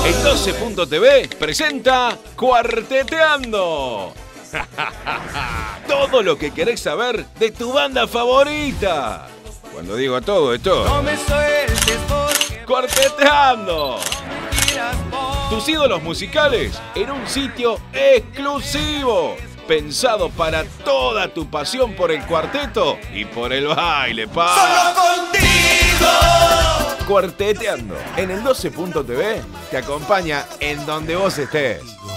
En 12.tv presenta Cuarteteando. Todo lo que querés saber de tu banda favorita. Cuando digo todo, es todo. No me sueltes porque Cuarteteando. tiras por... Tus ídolos musicales en un sitio exclusivo. Pensado para toda tu pasión por el cuarteto y por el baile, pa. ¡Solo contigo! Cuarteteando en el 12.tv te acompaña en donde vos estés.